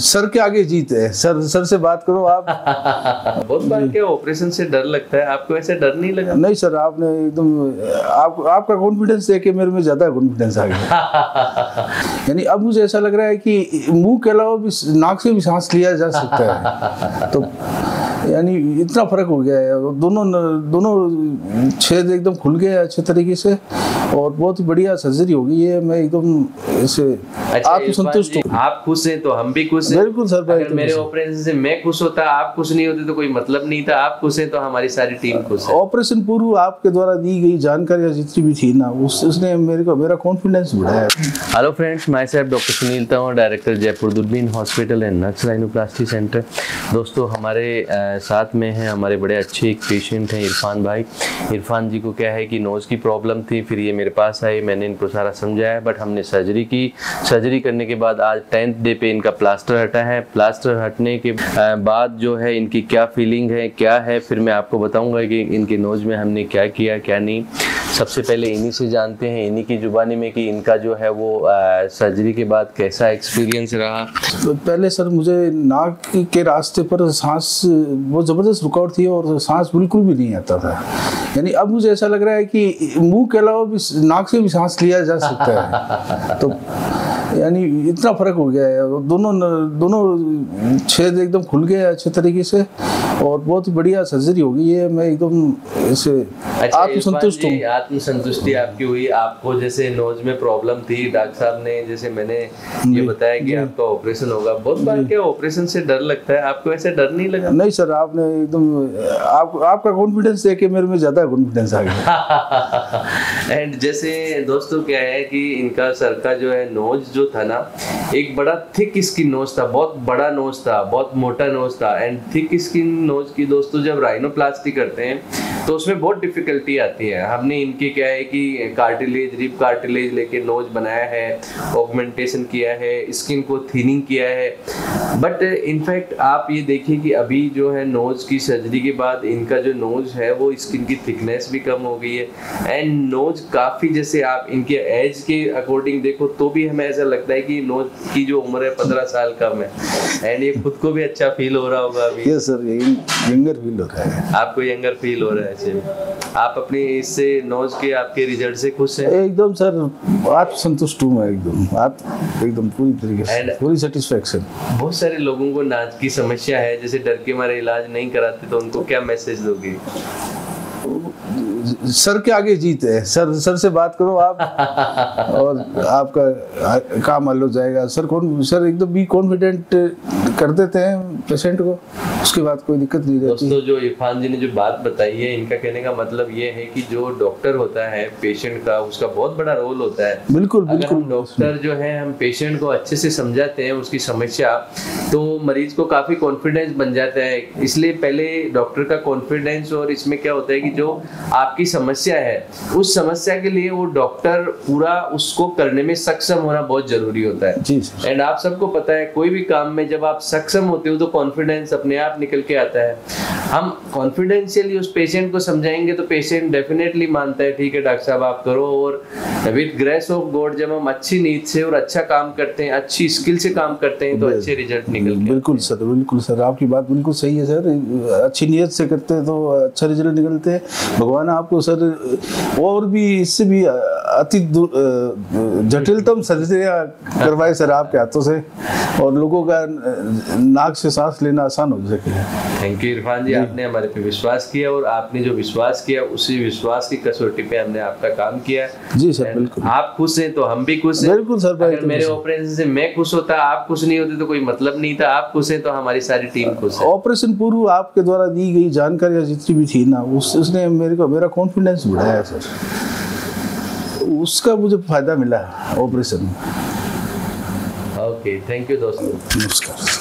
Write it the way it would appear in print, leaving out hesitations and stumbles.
Sir के आगे जीत है। सर से बात करो आप। बहुत बार क्या ऑपरेशन से डर लगता है, आपको ऐसे डर नहीं लगा? नहीं सर, आपने एकदम आपका कॉन्फिडेंस देख के मेरे में ज्यादा कॉन्फिडेंस आ गया। यानी अब मुझे ऐसा लग रहा है कि मुंह के अलावा भी नाक से भी सांस लिया जा सकता है। तो यानी इतना फर्क हो गया है। दोनों छेद एकदम खुल गए अच्छे तरीके से और बहुत बढ़िया सर्जरी हो गई है। मैं एकदम ऐसे आत्मसंतुष्ट हूँ। आप खुश हैं तो हम भी खुश हैं। बिल्कुल सर। अगर मेरे ऑपरेशन से मैं खुश होता, आप खुश नहीं होते तो कोई मतलब नहीं था। आप खुश हैं तो हमारी सारी टीम खुश है। ऑपरेशन पूर्व आपके द्वारा दी गई जानकारियां जितनी भी थी ना, उसने मेरा कॉन्फिडेंस बढ़ाया। Hello friends, myself doctor Sunil Tanwar, director Jaipur Doorbeen hospital and नक्स राइनोप्लास्टी सेंटर। दोस्तों, हमारे साथ में हैं हमारे बड़े अच्छे एक पेशेंट हैं इरफान भाई। इरफान जी को क्या है कि नोज़ की प्रॉब्लम थी, फिर ये मेरे पास आए, मैंने इनको सारा समझाया, बट हमने सर्जरी की। सर्जरी करने के बाद आज 10th डे पे इनका प्लास्टर हटा है। प्लास्टर हटने के बाद जो है इनकी क्या फीलिंग है, क्या है, फिर मैं आपको बताऊंगा कि इनके नोज़ में हमने क्या किया क्या नहीं। सबसे पहले इन्हीं से जानते हैं, इन्हीं की जुबानी में, कि इनका जो है वो सर्जरी के बाद कैसा एक्सपीरियंस रहा। तो पहले सर मुझे नाक के रास्ते पर सांस बहुत ज़बरदस्त रुकावट थी और सांस बिल्कुल भी नहीं आता था। यानी अब मुझे ऐसा लग रहा है कि मुंह के अलावा भी नाक से भी सांस लिया जा सकता है। तो यानी इतना फर्क हो गया है। दोनों छेद एकदम खुल गए अच्छे तरीके से और बहुत बढ़िया सर्जरी हो गई है। मैं एकदम ऐसे आत्मसंतुष्ट हूँ। आत्मसंतुष्टि आपकी हुई। आपको जैसे नोज में प्रॉब्लम थी, डॉक्टर साहब ने जैसे मैंने ये बताया कि आपका ऑपरेशन होगा। बहुत बार क्या ऑपरेशन से डर लगता है, आपको ऐसे डर नहीं लगा? नहीं सर, आपने एकदम आपका कॉन्फिडेंस देख के मेरे में ज्यादा कॉन्फिडेंस आ गया। एंड जैसे दोस्तों क्या है कि इनका सर का जो है नोज जो था ना, एक बड़ा थिक स्किन नोज था, बहुत बड़ा नोज था, बहुत मोटा नोज था। एंड थिक स्किन नोज की दोस्तों जब राइनोप्लास्टी करते हैं तो उसमें बहुत डिफिकल्टी आती है। हमने इनके क्या है कि कार्टिलेज, रिब कार्टिलेज लेके नोज बनाया है, ऑगमेंटेशन किया है, स्किन को थिनिंग किया है। बट इनफैक्ट आप ये देखिए कि अभी जो है नोज की सर्जरी के बाद इनका जो नोज है वो स्किन की थिकनेस भी कम हो गई है। एंड नोज काफ़ी, जैसे आप इनके एज के अकॉर्डिंग देखो तो भी हमें ऐसा लगता है कि नोज की जो उम्र है 15 साल कम है। एंड ये खुद को भी अच्छा फील हो रहा होगा अभी। यस सर, यंगर फील हो रहा है। आपको यंगर फील हो रहा है? आप अपनी इससे नोज के आपके रिजल्ट से खुश हैं? एकदम सर, आत्मसंतुष्ट हूँ मैं एकदम पूरी तरीके से, पूरी सेटिस्फेक्शन। बहुत सारे लोगों को नाक की समस्या है, जैसे डर के मारे इलाज नहीं कराते, तो उनको क्या मैसेज दोगे? सर के आगे जीत है। सर से बात करो आप और आपका काम हल हो जाएगा। सर एकदम भी कॉन्फिडेंट कर देते हैं पेशेंट को, उसके बाद कोई दिक्कत नहीं रहती। दोस्तों, जो इरफान जी ने जो बात बताई है, इनका कहने का मतलब ये है कि जो डॉक्टर होता है पेशेंट का, उसका बहुत बड़ा रोल होता है। बिल्कुल अगर हम डॉक्टर जो है हम पेशेंट को अच्छे से समझाते हैं उसकी समस्या, तो मरीज को काफी कॉन्फिडेंस बन जाता है। इसलिए पहले डॉक्टर का कॉन्फिडेंस, और इसमें क्या होता है कि जो आपकी समस्या है उस समस्या के लिए वो डॉक्टर पूरा उसको करने में सक्षम होना बहुत जरूरी होता है जी। एंड आप सबको पता है कोई भी काम में जब आप सक्षम होते हो तो कॉन्फिडेंस अपने आप निकल के आता है। हम कॉन्फिडेंशियली उस पेशेंट को समझाएंगे तो पेशेंट डेफिनेटली मानता है, ठीक है डॉक्टर साहब आप करो। और विद ग्रेस ऑफ गॉड जब हम अच्छी नीयत से और अच्छा काम करते हैं, अच्छी स्किल से काम करते हैं, तो अच्छे रिजल्ट निकलते हैं। बिल्कुल सर, आपकी बात बिल्कुल सही है सर। अच्छी नीयत से करते हैं तो अच्छा रिजल्ट निकलते हैं। भगवान आपको सर और भी इससे भी अति जटिलतम सर्जरियां करवाए सर आपके हाथों से, और लोगों का नाक से सांस लेना आसान हो सके। थैंक यू इरफान जी, आपने हमारे पे विश्वास किया और आपने जो विश्वास किया उसी विश्वास की कसौटी पे हमने आपका काम किया। जी सर, बिल्कुल। आप खुश हैं तो हम भी खुश हैं। बिल्कुल सर। अगर मेरे ऑपरेशन से मैं खुश होता, आप खुश नहीं होते तो कोई मतलब नहीं था। आप खुश हैं तो हमारी सारी टीम खुश है। ऑपरेशन पूर्व आपके द्वारा दी गई जानकारियां जितनी भी थी ना, उसने मेरा कॉन्फिडेंस बढ़ाया सर। उसका मुझे फायदा मिला ऑपरेशन में। ओके, थैंक यू दोस्तों। नमस्कार।